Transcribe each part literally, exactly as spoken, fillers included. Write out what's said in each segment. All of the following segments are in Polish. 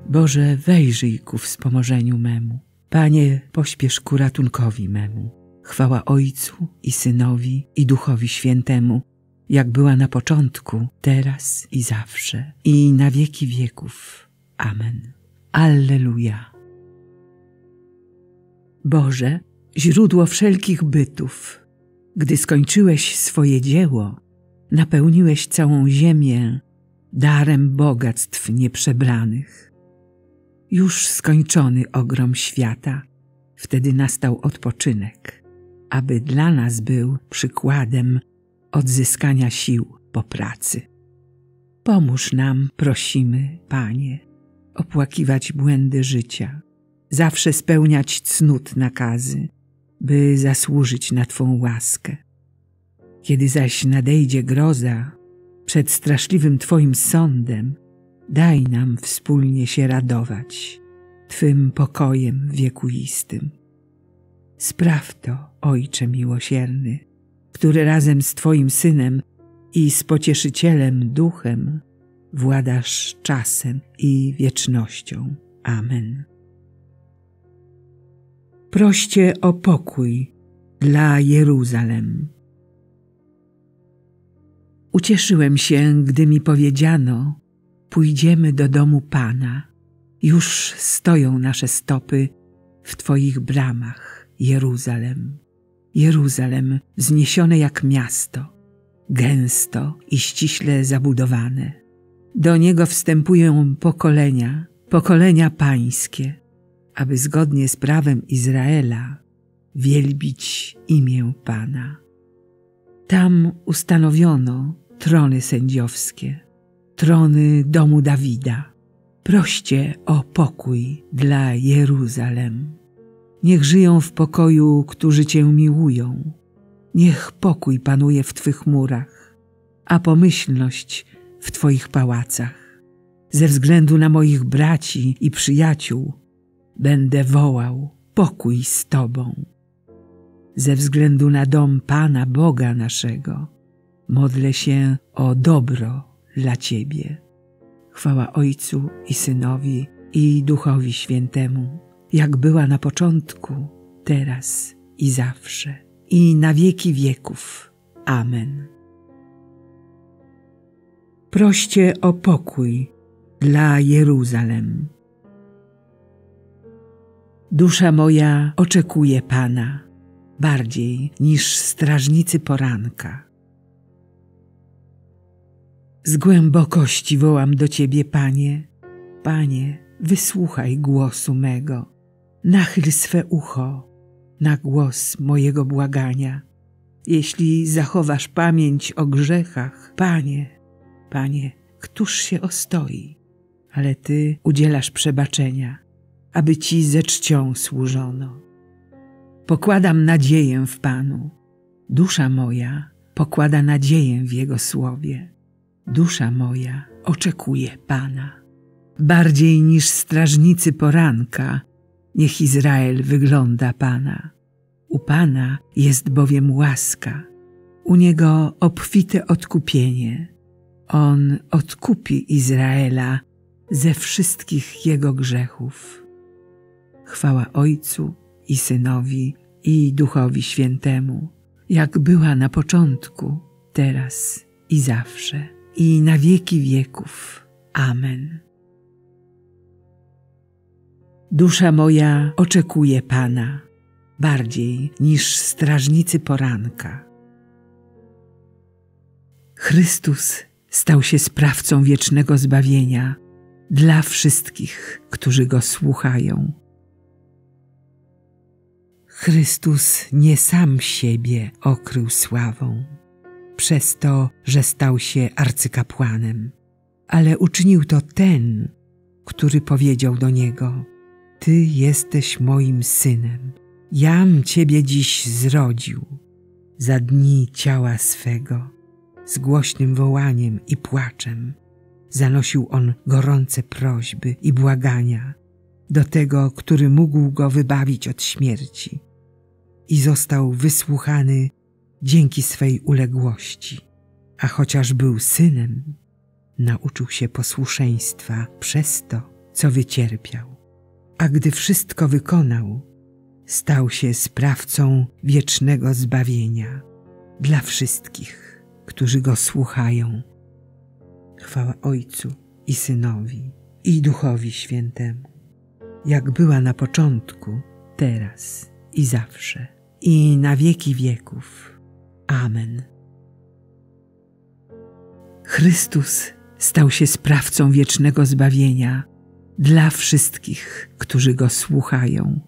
Boże, wejrzyj ku wspomożeniu memu. Panie, pośpiesz ku ratunkowi memu. Chwała Ojcu i Synowi i Duchowi Świętemu, jak była na początku, teraz i zawsze, i na wieki wieków. Amen. Alleluja. Boże, źródło wszelkich bytów, gdy skończyłeś swoje dzieło, napełniłeś całą ziemię darem bogactw nieprzebranych. Już skończony ogrom świata, wtedy nastał odpoczynek, aby dla nas był przykładem odzyskania sił po pracy. Pomóż nam, prosimy, Panie, opłakiwać błędy życia, zawsze spełniać cnót nakazy, by zasłużyć na Twą łaskę. Kiedy zaś nadejdzie groza przed straszliwym Twoim sądem, daj nam wspólnie się radować Twym pokojem wiekuistym. Spraw to, Ojcze miłosierny, który razem z Twoim Synem i z Pocieszycielem Duchem władasz czasem i wiecznością. Amen. Proście o pokój dla Jeruzalem. Ucieszyłem się, gdy mi powiedziano: pójdziemy do domu Pana. Już stoją nasze stopy w Twoich bramach, Jeruzalem. Jeruzalem wzniesione jak miasto, gęsto i ściśle zabudowane. Do niego wstępują pokolenia, pokolenia pańskie, aby zgodnie z prawem Izraela wielbić imię Pana. Tam ustanowiono trony sędziowskie, trony domu Dawida. Proście o pokój dla Jeruzalem. Niech żyją w pokoju, którzy Cię miłują. Niech pokój panuje w Twych murach, a pomyślność w Twoich pałacach. Ze względu na moich braci i przyjaciół będę wołał: pokój z Tobą. Ze względu na dom Pana Boga naszego modlę się o dobro dla Ciebie. Chwała Ojcu i Synowi i Duchowi Świętemu, jak była na początku, teraz i zawsze, i na wieki wieków. Amen. Proście o pokój dla Jeruzalem. Dusza moja oczekuje Pana bardziej niż strażnicy poranka. Z głębokości wołam do Ciebie, Panie. Panie, wysłuchaj głosu mego. Nachyl swe ucho na głos mojego błagania. Jeśli zachowasz pamięć o grzechach, Panie, Panie, któż się ostoi? Ale Ty udzielasz przebaczenia, aby Ci ze czcią służono. Pokładam nadzieję w Panu. Dusza moja pokłada nadzieję w Jego słowie. Dusza moja oczekuje Pana. Bardziej niż strażnicy poranka, niech Izrael wygląda Pana. U Pana jest bowiem łaska, u Niego obfite odkupienie. On odkupi Izraela ze wszystkich jego grzechów. Chwała Ojcu i Synowi i Duchowi Świętemu, jak była na początku, teraz i zawsze, i na wieki wieków. Amen. Dusza moja oczekuje Pana bardziej niż strażnicy poranka. Chrystus stał się sprawcą wiecznego zbawienia dla wszystkich, którzy Go słuchają. Chrystus nie sam siebie okrył sławą, przez to, że stał się arcykapłanem, ale uczynił to ten, który powiedział do Niego: Ty jesteś moim Synem, jam Ciebie dziś zrodził. Za dni ciała swego, z głośnym wołaniem i płaczem, zanosił On gorące prośby i błagania do tego, który mógł Go wybawić od śmierci, i został wysłuchany dzięki swej uległości, a chociaż był Synem, nauczył się posłuszeństwa przez to, co wycierpiał. A gdy wszystko wykonał, stał się sprawcą wiecznego zbawienia dla wszystkich, którzy Go słuchają. Chwała Ojcu i Synowi, i Duchowi Świętemu, jak była na początku, teraz i zawsze, i na wieki wieków. Amen. Chrystus stał się sprawcą wiecznego zbawienia dla wszystkich, którzy Go słuchają.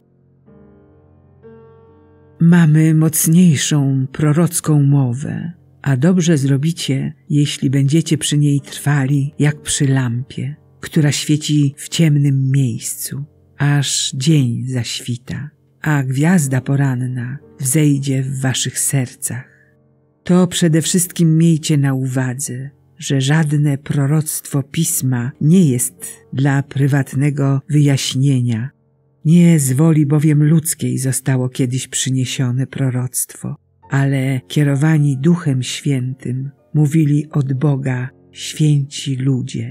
Mamy mocniejszą prorocką mowę, a dobrze zrobicie, jeśli będziecie przy niej trwali jak przy lampie, która świeci w ciemnym miejscu, aż dzień zaświta, a gwiazda poranna wzejdzie w waszych sercach. To przede wszystkim miejcie na uwadze, że żadne proroctwo Pisma nie jest dla prywatnego wyjaśnienia. Nie z woli bowiem ludzkiej zostało kiedyś przyniesione proroctwo, ale kierowani Duchem Świętym mówili od Boga święci ludzie.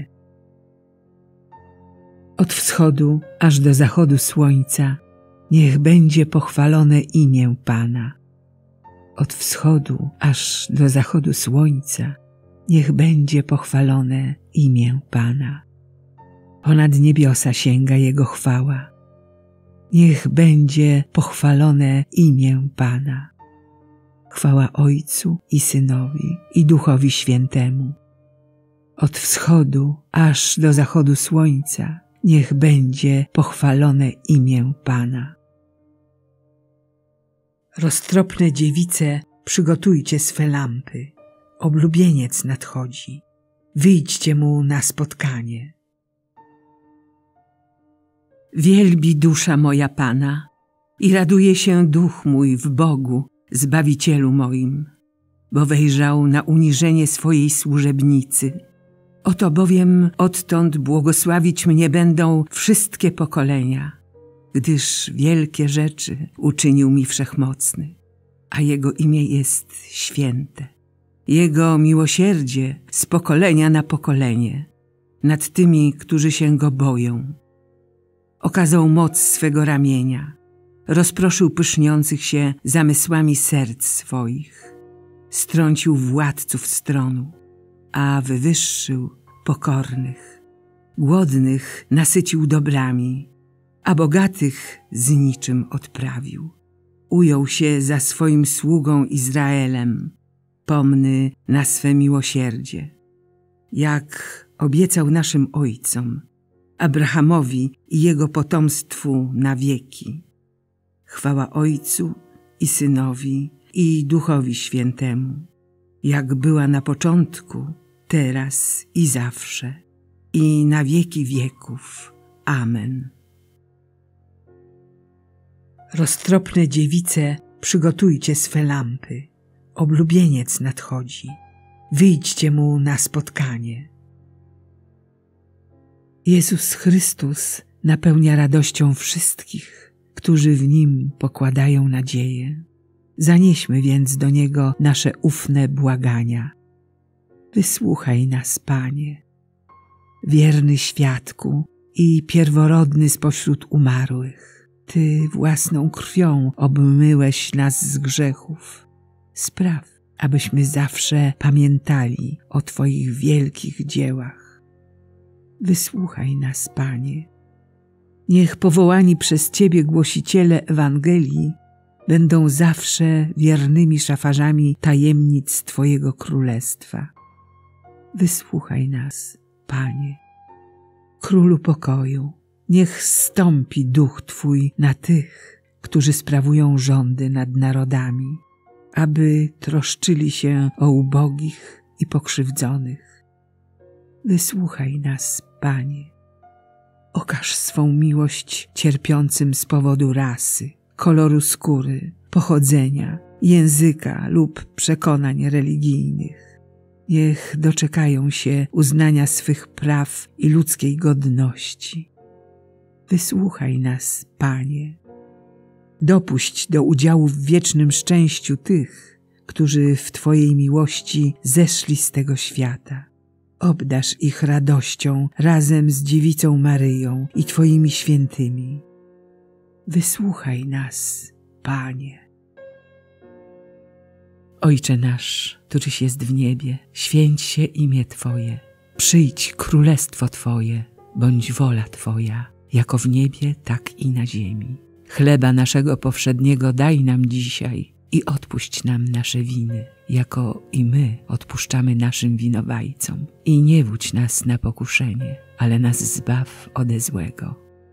Od wschodu aż do zachodu słońca niech będzie pochwalone imię Pana. Od wschodu aż do zachodu słońca niech będzie pochwalone imię Pana. Ponad niebiosa sięga Jego chwała. Niech będzie pochwalone imię Pana. Chwała Ojcu i Synowi, i Duchowi Świętemu. Od wschodu aż do zachodu słońca niech będzie pochwalone imię Pana. Roztropne dziewice, przygotujcie swe lampy. Oblubieniec nadchodzi. Wyjdźcie Mu na spotkanie. Wielbi dusza moja Pana i raduje się duch mój w Bogu, Zbawicielu moim, bo wejrzał na uniżenie swojej służebnicy. Oto bowiem odtąd błogosławić mnie będą wszystkie pokolenia, gdyż wielkie rzeczy uczynił mi Wszechmocny, a Jego imię jest święte. Jego miłosierdzie z pokolenia na pokolenie nad tymi, którzy się Go boją. Okazał moc swego ramienia, rozproszył pyszniących się zamysłami serc swoich, strącił władców stronu, a wywyższył pokornych. Głodnych nasycił dobrami, a bogatych z niczym odprawił. Ujął się za swoim sługą Izraelem, pomny na swe miłosierdzie, jak obiecał naszym ojcom, Abrahamowi i jego potomstwu na wieki. Chwała Ojcu i Synowi, i Duchowi Świętemu, jak była na początku, teraz i zawsze, i na wieki wieków. Amen. Roztropne dziewice, przygotujcie swe lampy. Oblubieniec nadchodzi. Wyjdźcie Mu na spotkanie. Jezus Chrystus napełnia radością wszystkich, którzy w Nim pokładają nadzieję. Zanieśmy więc do Niego nasze ufne błagania. Wysłuchaj nas, Panie. Wierny świadku i pierworodny spośród umarłych, Ty własną krwią obmyłeś nas z grzechów. Spraw, abyśmy zawsze pamiętali o Twoich wielkich dziełach. Wysłuchaj nas, Panie. Niech powołani przez Ciebie głosiciele Ewangelii będą zawsze wiernymi szafarzami tajemnic Twojego Królestwa. Wysłuchaj nas, Panie. Królu pokoju, niech zstąpi duch Twój na tych, którzy sprawują rządy nad narodami, aby troszczyli się o ubogich i pokrzywdzonych. Wysłuchaj nas, Panie. Okaż swą miłość cierpiącym z powodu rasy, koloru skóry, pochodzenia, języka lub przekonań religijnych. Niech doczekają się uznania swych praw i ludzkiej godności. Wysłuchaj nas, Panie. Dopuść do udziału w wiecznym szczęściu tych, którzy w Twojej miłości zeszli z tego świata. obdarz ich radością razem z Dziewicą Maryją i Twoimi świętymi. Wysłuchaj nas, Panie. Ojcze nasz, któryś jest w niebie, święć się imię Twoje. Przyjdź królestwo Twoje, bądź wola Twoja, jako w niebie, tak i na ziemi. Chleba naszego powszedniego daj nam dzisiaj i odpuść nam nasze winy, jako i my odpuszczamy naszym winowajcom. I nie wódź nas na pokuszenie, ale nas zbaw ode złego.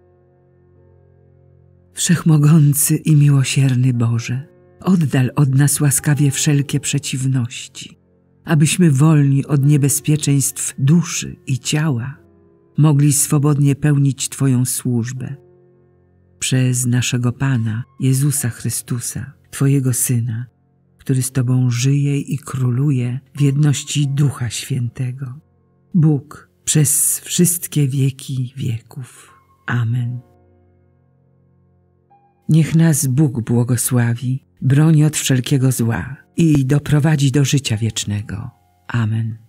Wszechmogący i miłosierny Boże, oddal od nas łaskawie wszelkie przeciwności, abyśmy wolni od niebezpieczeństw duszy i ciała mogli swobodnie pełnić Twoją służbę. Przez naszego Pana, Jezusa Chrystusa, Twojego Syna, który z Tobą żyje i króluje w jedności Ducha Świętego. Bóg przez wszystkie wieki wieków. Amen. Niech nas Bóg błogosławi, broni od wszelkiego zła i doprowadzi do życia wiecznego. Amen.